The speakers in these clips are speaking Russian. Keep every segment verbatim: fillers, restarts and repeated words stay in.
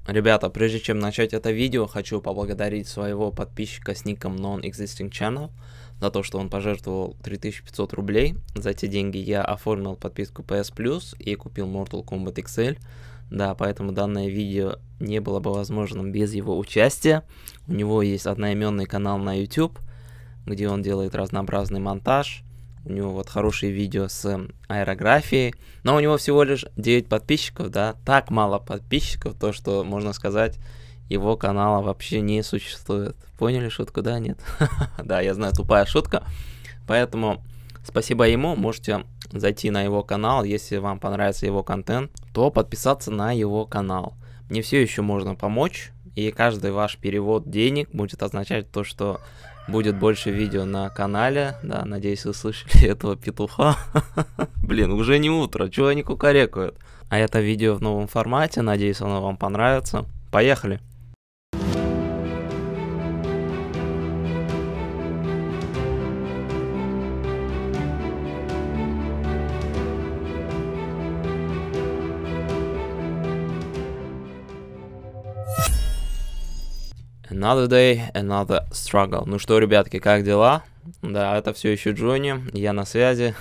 Ребята, прежде чем начать это видео, хочу поблагодарить своего подписчика с ником Non-Existing Channel за то, что он пожертвовал три тысячи пятьсот рублей. За те деньги я оформил подписку пи эс плюс и купил Mortal Kombat икс эль. Да, поэтому данное видео не было бы возможным без его участия. У него есть одноименный канал на YouTube, где он делает разнообразный монтаж. У него вот хорошие видео с аэрографией, но у него всего лишь девять подписчиков, да, так мало подписчиков, то что, можно сказать, его канала вообще не существует. Поняли шутку, да, нет? Да, я знаю, тупая шутка, поэтому спасибо ему, можете зайти на его канал, если вам понравится его контент, то подписаться на его канал. Мне все еще можно помочь, и каждый ваш перевод денег будет означать то, что будет больше видео на канале. Да, надеюсь, вы слышали этого петуха. Блин, уже не утро, чего они кукарекают? А это видео в новом формате, надеюсь, оно вам понравится. Поехали! Another day, another struggle. Ну что, ребятки, как дела? Да, это все еще Джонни, я на связи.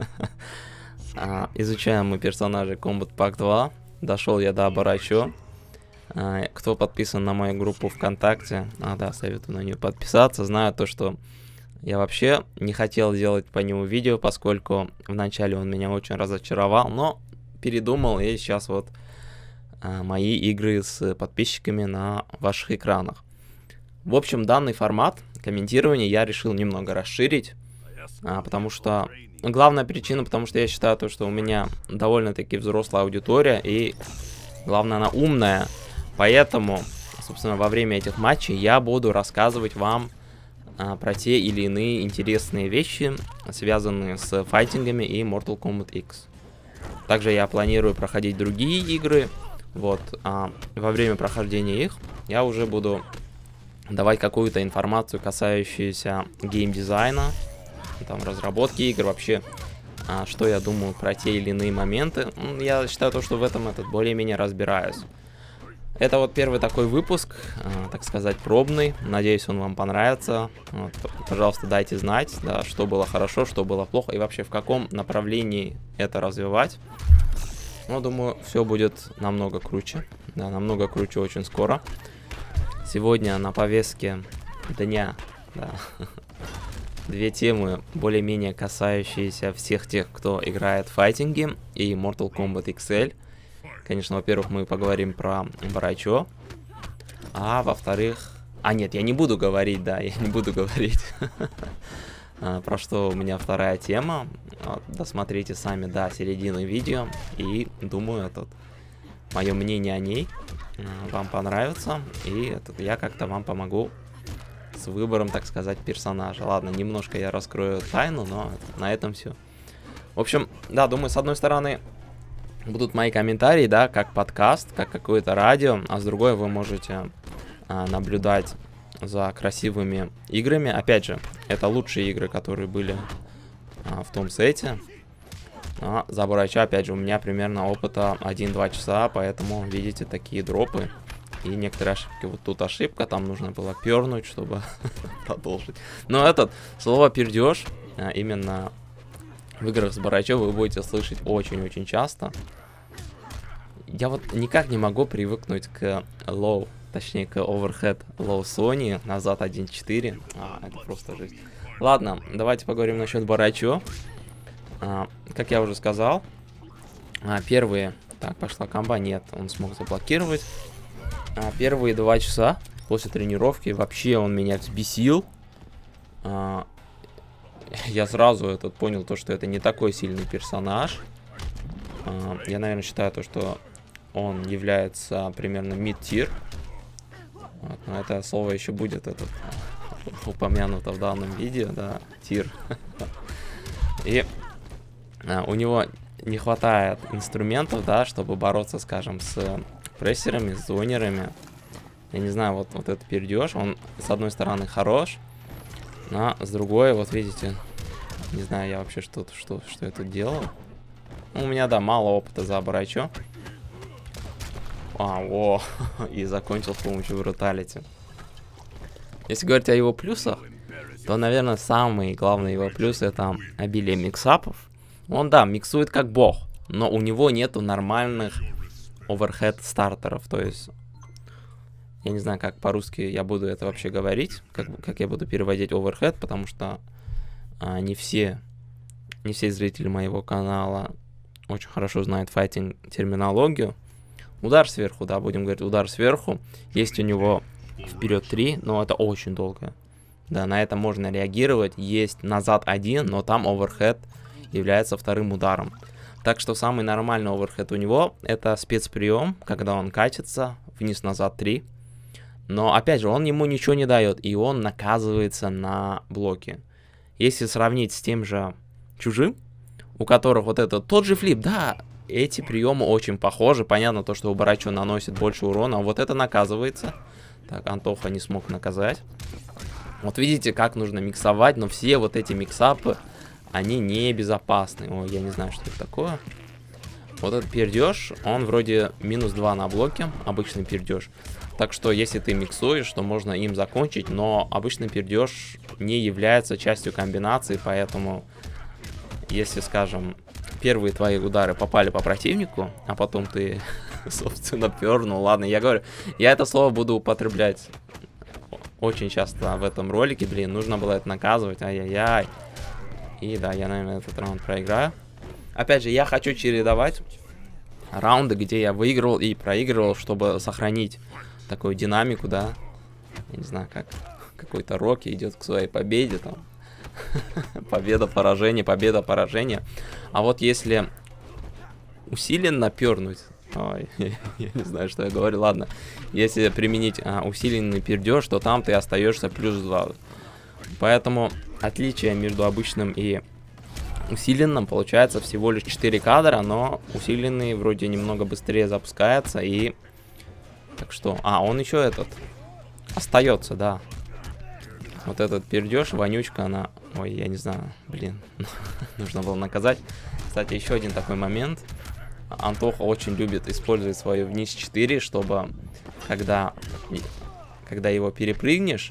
Изучаем мы персонажей Combat Pack два. Дошел я до Барачо. Кто подписан на мою группу ВКонтакте, а да, советую на нее подписаться, знаю то, что я вообще не хотел делать по нему видео, поскольку вначале он меня очень разочаровал, но передумал, и сейчас вот мои игры с подписчиками на ваших экранах. В общем, данный формат комментирования я решил немного расширить, а, потому что... Главная причина, потому что я считаю, то, что у меня довольно-таки взрослая аудитория, и главное, она умная. Поэтому, собственно, во время этих матчей я буду рассказывать вам а, про те или иные интересные вещи, связанные с файтингами и Mortal Kombat X. Также я планирую проходить другие игры. Вот, а, во время прохождения их я уже буду давать какую-то информацию, касающуюся геймдизайна, там, разработки игр, вообще, а, что я думаю про те или иные моменты. Я считаю, то, что в этом этот более-менее разбираюсь. Это вот первый такой выпуск, а, так сказать, пробный. Надеюсь, он вам понравится. Вот, пожалуйста, дайте знать, да, что было хорошо, что было плохо, и вообще в каком направлении это развивать. Но думаю, все будет намного круче. Да, намного круче очень скоро. Сегодня на повестке дня, да, две темы, более-менее касающиеся всех тех, кто играет в файтинги и Mortal Kombat икс эль. Конечно, во-первых, мы поговорим про Барачо, а во-вторых... А нет, я не буду говорить, да, я не буду говорить, про что у меня вторая тема. Досмотрите сами до середины видео, и думаю, этот... мое мнение о ней вам понравится, и этот, я как-то вам помогу с выбором, так сказать, персонажа. Ладно, немножко я раскрою тайну, но на этом все. В общем, да, думаю, с одной стороны будут мои комментарии, да, как подкаст, как какое-то радио, а с другой вы можете а, наблюдать за красивыми играми. Опять же, это лучшие игры, которые были а, в том сете. А за Барача, опять же, у меня примерно опыта один-два часа, поэтому видите такие дропы и некоторые ошибки. Вот тут ошибка, там нужно было пернуть, чтобы продолжить. Но этот, слово пердеж, именно в играх с Барачо вы будете слышать очень-очень часто. Я вот никак не могу привыкнуть к low, точнее к overhead low Sony, назад один четыре. А, это просто жизнь. Ладно, давайте поговорим насчет Барачо. А, как я уже сказал, а, первые... Так, пошла комба, нет, он смог заблокировать. А, первые два часа после тренировки вообще он меня взбесил. А, я сразу этот понял, то, что это не такой сильный персонаж. А, я, наверное, считаю, то, что он является примерно mid-tier. Вот, но это слово еще будет этот, упомянуто в данном видео, да, тир. И... у него не хватает инструментов, да, чтобы бороться, скажем, с прессерами, с зонерами. Я не знаю, вот, вот этот пердеж, он с одной стороны хорош, но с другой, вот видите, не знаю я вообще, что, что, что я тут делал. Ну, у меня, да, мало опыта за Барачо. А, о, и закончил с помощью бруталити. Если говорить о его плюсах, то, наверное, самый главный его плюс — это обилие миксапов. Он, да, миксует как бог, но у него нету нормальных оверхед стартеров. То есть, я не знаю, как по-русски я буду это вообще говорить, как, как я буду переводить оверхед, потому что а, не все, не все зрители моего канала очень хорошо знают файтинг терминологию. Удар сверху, да, будем говорить, удар сверху. Есть у него вперед три, но это очень долго. Да, на это можно реагировать. Есть назад один, но там оверхед является вторым ударом. Так что самый нормальный оверхед у него — это спецприем, когда он катится вниз-назад три. Но опять же, он ему ничего не дает, и он наказывается на блоке. Если сравнить с тем же чужим, у которых вот это тот же флип, да, эти приемы очень похожи. Понятно то, что у Барачо наносит больше урона, а вот это наказывается. Так, Антоха не смог наказать. Вот видите, как нужно миксовать, но все вот эти миксапы, они небезопасны. Ой, я не знаю, что это такое. Вот этот пердеж, он вроде минус два на блоке, обычный пердеж. Так что, если ты миксуешь, то можно им закончить, но обычный пердеж не является частью комбинации, поэтому, если, скажем, первые твои удары попали по противнику, а потом ты, собственно, пернул, ладно, я говорю, я это слово буду употреблять очень часто в этом ролике, блин, нужно было это наказывать, ай-яй-яй. И да, я, наверное, этот раунд проиграю. Опять же, я хочу чередовать раунды, где я выигрывал и проигрывал, чтобы сохранить такую динамику, да. Я не знаю, как какой-то Рокки идет к своей победе, там. Победа, поражение, победа, поражение. А вот если усиленно пернуть, ой, я не знаю, что я говорю, ладно. Если применить а, усиленный пердеж, то там ты остаешься плюс два. Поэтому отличие между обычным и усиленным получается всего лишь четыре кадра, но усиленный вроде немного быстрее запускается и... Так что... А, он еще этот... Остается, да. Вот этот пердеж, вонючка, она... Ой, я не знаю, блин. Нужно было наказать. Кстати, еще один такой момент. Антоха очень любит использовать свою вниз четыре, чтобы когда, когда его перепрыгнешь,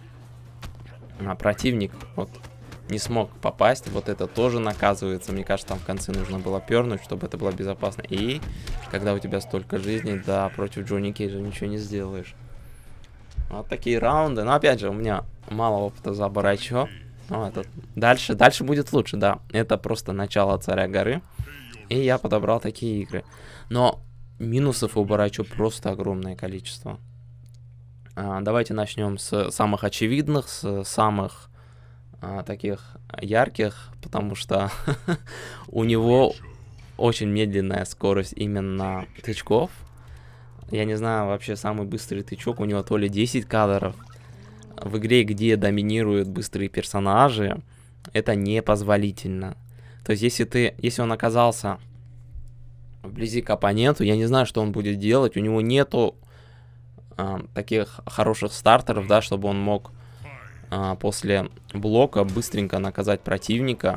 а противник вот не смог попасть, вот это тоже наказывается. Мне кажется, там в конце нужно было пернуть, чтобы это было безопасно. И когда у тебя столько жизней, да, против Джонни Кейджа ничего не сделаешь. Вот такие раунды. Но опять же, у меня мало опыта за Барачо. Ну, это... Дальше, дальше будет лучше, да. Это просто начало Царя Горы. И я подобрал такие игры. Но минусов у Барачо просто огромное количество. А, давайте начнем с самых очевидных, с самых а, таких ярких, потому что у него очень медленная скорость именно тычков. Я не знаю, вообще самый быстрый тычок у него то ли десять кадров. В игре, где доминируют быстрые персонажи, это непозволительно. То есть, если ты, если он оказался вблизи к оппоненту, я не знаю, что он будет делать. У него нету а, таких хороших стартеров, да, чтобы он мог а, после блока быстренько наказать противника.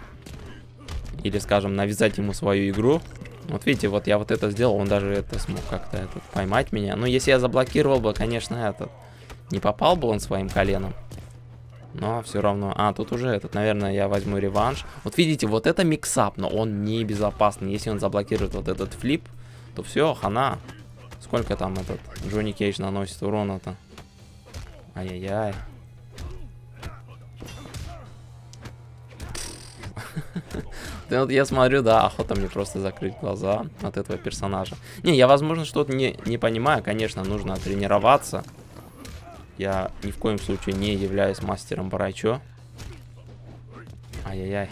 Или, скажем, навязать ему свою игру. Вот видите, вот я вот это сделал, он даже это смог как-то этот, поймать меня. Но если я заблокировал бы, конечно, этот, не попал бы он своим коленом. Но все равно... А, тут уже этот, наверное, я возьму реванш. Вот видите, вот это миксап, но он не безопасный. Если он заблокирует вот этот флип, то все, хана. Сколько там этот Джонни Кейдж наносит урона-то? Ай-яй-яй. Вот я смотрю, да, охота мне просто закрыть глаза от этого персонажа. Не, я, возможно, что-то не, не понимаю. Конечно, нужно тренироваться. Я ни в коем случае не являюсь мастером Барачо. Ай-яй-яй.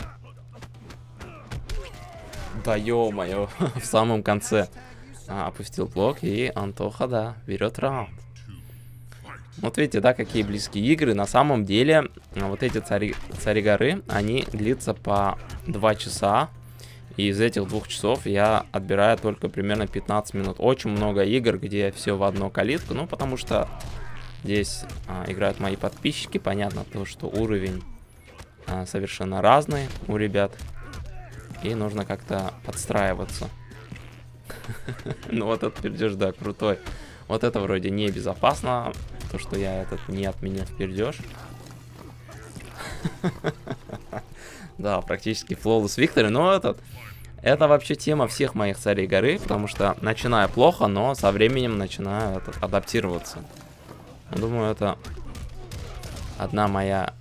Да ё-моё, в самом конце а, опустил блок, и Антоха, да, берет раунд. Вот видите, да, какие близкие игры. На самом деле, вот эти цари, цари горы, они длятся по два часа. И из этих двух часов я отбираю только примерно пятнадцать минут. Очень много игр, где все в одну калитку. Ну, потому что здесь а, играют мои подписчики. Понятно то, что уровень а, совершенно разный у ребят. И нужно как-то подстраиваться. Ну вот этот пердеж, да, крутой. Вот это вроде не безопасно, то, что я этот не отменил в пердеж. Да, практически flawless victory, но этот... Это вообще тема всех моих царей горы, потому что начинаю плохо, но со временем начинаю этот, адаптироваться. Думаю, это одна моя...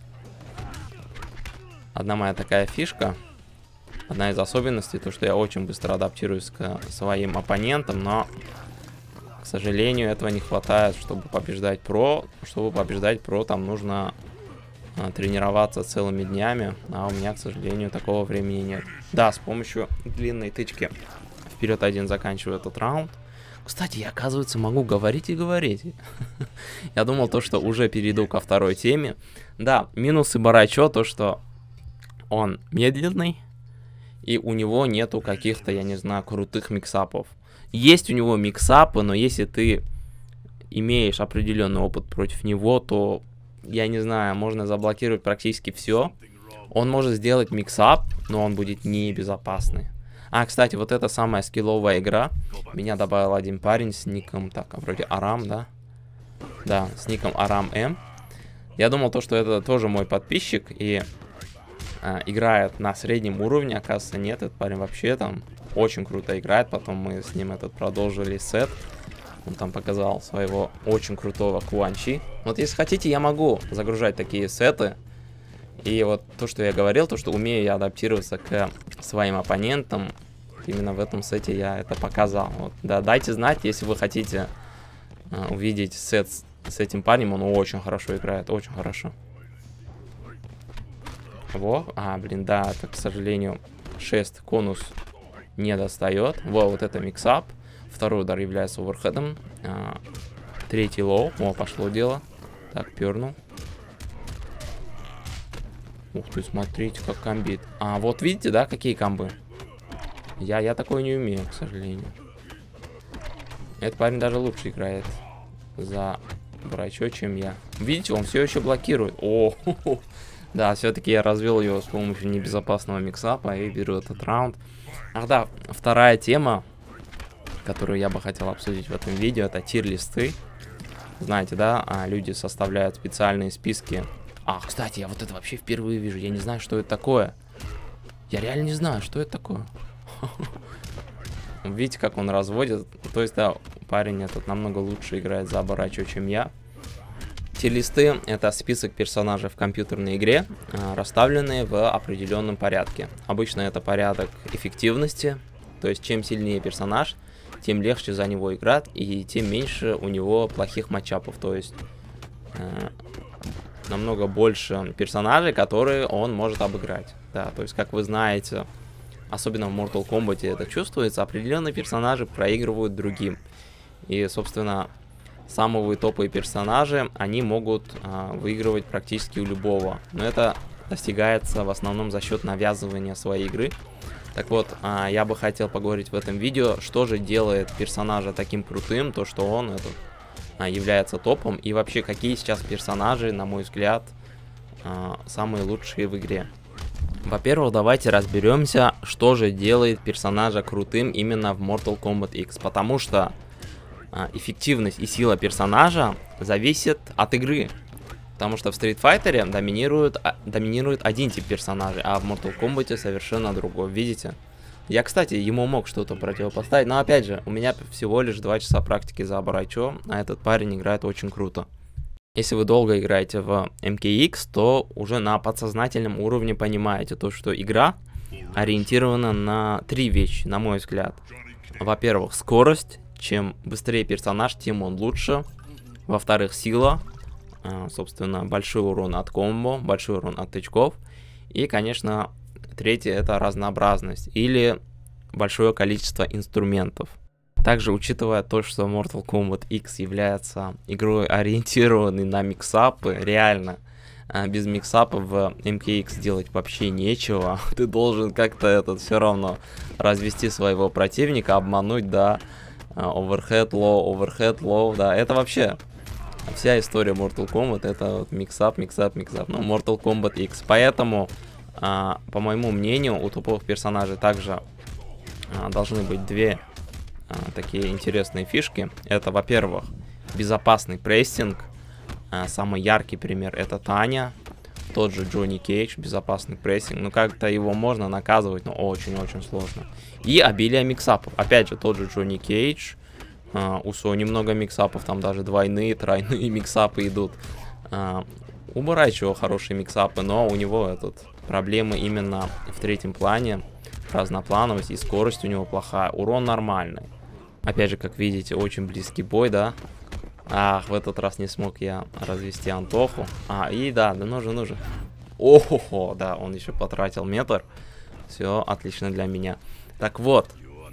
Одна моя такая фишка. Одна из особенностей, то, что я очень быстро адаптируюсь к своим оппонентам, но, к сожалению, этого не хватает, чтобы побеждать про. Чтобы побеждать про, там нужно а, тренироваться целыми днями, а у меня, к сожалению, такого времени нет. Да, с помощью длинной тычки вперед один заканчиваю этот раунд. Кстати, я, оказывается, могу говорить и говорить. Я думал, то, что уже перейду ко второй теме. Да, минусы Барачо, то, что он медленный. И у него нету каких-то, я не знаю, крутых миксапов. Есть у него миксапы, но если ты имеешь определенный опыт против него, то, я не знаю, можно заблокировать практически все. Он может сделать миксап, но он будет небезопасный. А, кстати, вот эта самая скилловая игра. Меня добавил один парень с ником, так, вроде Арам, да? Да, с ником Арам М. Я думал, то, что это тоже мой подписчик, и... играет на среднем уровне, оказывается, нет, этот парень вообще там очень круто играет, потом мы с ним этот продолжили сет, он там показал своего очень крутого Куанчи. Вот если хотите, я могу загружать такие сеты, и вот то, что я говорил, то, что умею я адаптироваться к своим оппонентам, именно в этом сете я это показал. Вот, да, дайте знать, если вы хотите uh, увидеть сет с, с этим парнем, он очень хорошо играет, очень хорошо. Во, а, блин, да, это, к сожалению, шесть конус не достает. Во, вот это миксап. Второй удар является оверхедом. А, третий лоу. О, пошло дело. Так, пернул. Ух ты, смотрите, как комбит. А, вот видите, да, какие комбы? Я, я такое не умею, к сожалению. Этот парень даже лучше играет за Барачо, чем я. Видите, он все еще блокирует. О, ху -ху. Да, все-таки я развел его с помощью небезопасного миксапа и беру этот раунд. Ах да, вторая тема, которую я бы хотел обсудить в этом видео, это тир-листы. Знаете, да, а люди составляют специальные списки. А, кстати, я вот это вообще впервые вижу. Я не знаю, что это такое. Я реально не знаю, что это такое. Видите, как он разводит. То есть, да, парень этот намного лучше играет за Барачо, чем я. Тир-листы — это список персонажей в компьютерной игре, расставленные в определенном порядке. Обычно это порядок эффективности, то есть чем сильнее персонаж, тем легче за него играть, и тем меньше у него плохих матчапов, то есть э, намного больше персонажей, которые он может обыграть. Да, то есть, как вы знаете, особенно в Mortal Kombat это чувствуется, определенные персонажи проигрывают другим. И, собственно, самые топовые персонажи, они могут а, выигрывать практически у любого. Но это достигается в основном за счет навязывания своей игры. Так вот, а, я бы хотел поговорить в этом видео, что же делает персонажа таким крутым, то что он этот, а, является топом, и вообще какие сейчас персонажи, на мой взгляд, а, самые лучшие в игре. Во-первых, давайте разберемся, что же делает персонажа крутым именно в Mortal Kombat X, потому что эффективность и сила персонажа зависит от игры. Потому что в Street Fighter доминирует, доминирует один тип персонажей, а в Mortal Kombat совершенно другой. Видите? Я, кстати, ему мог что-то противопоставить, но опять же, у меня всего лишь два часа практики за Барачо, а этот парень играет очень круто. Если вы долго играете в эм кей икс, то уже на подсознательном уровне понимаете то, что игра ориентирована на три вещи, на мой взгляд. Во-первых, скорость. Чем быстрее персонаж, тем он лучше. Во-вторых, сила. Собственно, большой урон от комбо, большой урон от тычков. И, конечно, третье — это разнообразность или большое количество инструментов. Также, учитывая то, что Mortal Kombat X является игрой, ориентированной на миксапы, реально, без миксапов в эм кей икс делать вообще нечего. Ты должен как-то этот все равно развести своего противника, обмануть, да. Overhead low, overhead low, да, это вообще вся история Mortal Kombat, это вот миксап, миксап, миксап, ну, Mortal Kombat X. Поэтому, а, по моему мнению, у топовых персонажей также а, должны быть две а, такие интересные фишки. Это, во-первых, безопасный прессинг. А, самый яркий пример это Таня. Тот же Джонни Кейдж, безопасный прессинг. Ну, как-то его можно наказывать, но очень-очень сложно. И обилие миксапов. Опять же, тот же Джонни Кейдж. Uh, у Сони много миксапов, там даже двойные, тройные миксапы идут. Uh, у Барайчио хорошие миксапы, но у него этот, проблемы именно в третьем плане. Разноплановость и скорость у него плохая. Урон нормальный. Опять же, как видите, очень близкий бой, да? Ах, в этот раз не смог я развести Антоху. А, и да, да нужен, нужен. О-хо-хо, да, он еще потратил метр. Все, отлично для меня. Так вот.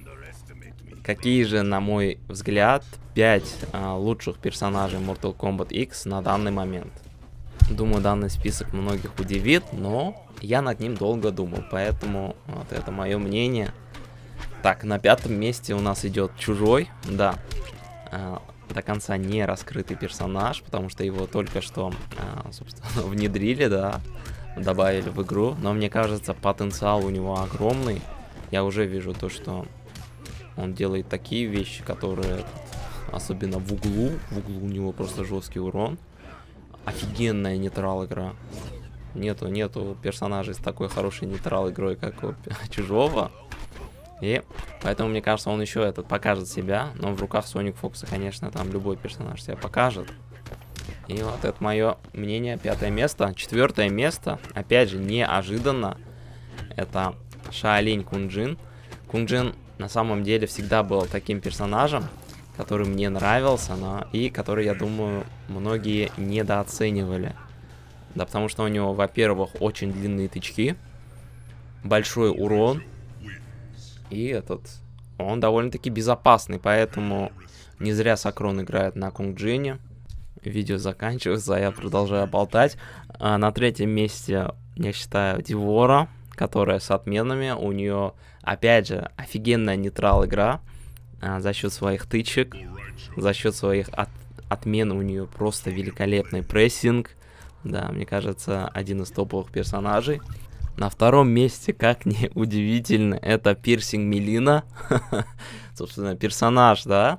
Какие же, на мой взгляд, пять а, лучших персонажей Mortal Kombat X на данный момент? Думаю, данный список многих удивит, но я над ним долго думал, поэтому вот это мое мнение. Так, на пятом месте у нас идет Чужой, да, а, до конца не раскрытый персонаж, потому что его только что, а, собственно, внедрили, да, добавили в игру, но мне кажется, потенциал у него огромный. Я уже вижу то, что он делает такие вещи, которые, особенно в углу, в углу у него просто жесткий урон. Офигенная нейтрал игра. Нету, нету персонажей с такой хорошей нейтрал игрой, как у Чужого. И поэтому, мне кажется, он еще этот покажет себя. Но в руках Соник Фокса, конечно, там любой персонаж себя покажет. И вот это мое мнение. Пятое место. Четвертое место, опять же, неожиданно. Это Шаолинь Кунджин. Кунджин на самом деле всегда был таким персонажем, который мне нравился, но и который, я думаю, многие недооценивали. Да, потому что у него, во-первых, очень длинные тычки, большой урон, и этот, он довольно-таки безопасный, поэтому не зря Сакрон играет на Кунджине. Видео заканчивается, а я продолжаю болтать. А на третьем месте, я считаю, Дивора, которая с отменами. У нее, опять же, офигенная нейтрал игра а, за счет своих тычек, за счет своих от, отмен. У нее просто великолепный прессинг. Да, мне кажется, один из топовых персонажей. На втором месте, как ни удивительно, это Пирсинг Милина. Собственно, персонаж, да,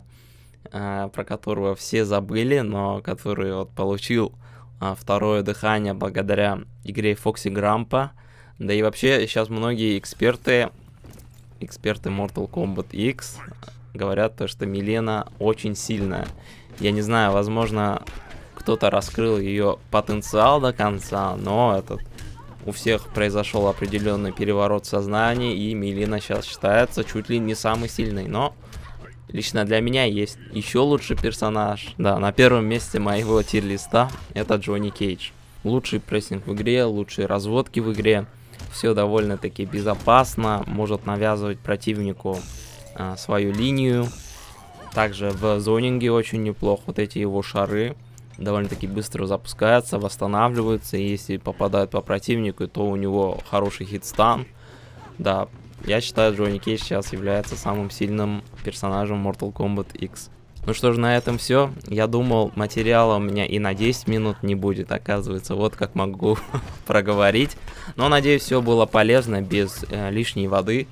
а, про которого все забыли, но который вот получил а, второе дыхание благодаря игре Фокси Грампа. Да и вообще сейчас многие эксперты, эксперты Mortal Kombat X говорят то, что Милена очень сильная. Я не знаю, возможно, кто-то раскрыл ее потенциал до конца, но этот, у всех произошел определенный переворот сознания, и Милена сейчас считается чуть ли не самый сильный. Но лично для меня есть еще лучший персонаж. Да, на первом месте моего тир-листа это Джонни Кейдж. Лучший прессинг в игре, лучшие разводки в игре. Все довольно-таки безопасно, может навязывать противнику а, свою линию. Также в зонинге очень неплохо. Вот эти его шары довольно-таки быстро запускаются, восстанавливаются. И если попадают по противнику, то у него хороший хитстан. Да, я считаю, Джонни Кейдж сейчас является самым сильным персонажем Mortal Kombat X. Ну что ж, на этом все. Я думал, материала у меня и на десять минут не будет, оказывается, вот как могу проговорить. Но надеюсь, все было полезно, без э, лишней воды.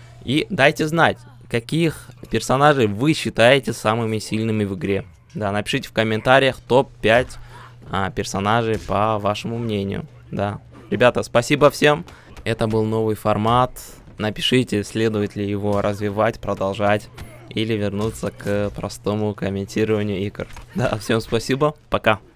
И дайте знать, каких персонажей вы считаете самыми сильными в игре. Да, напишите в комментариях топ пять а, персонажей по вашему мнению. Да, ребята, спасибо всем. Это был новый формат. Напишите, следует ли его развивать, продолжать. Или вернуться к простому комментированию игр. Да, всем спасибо, пока.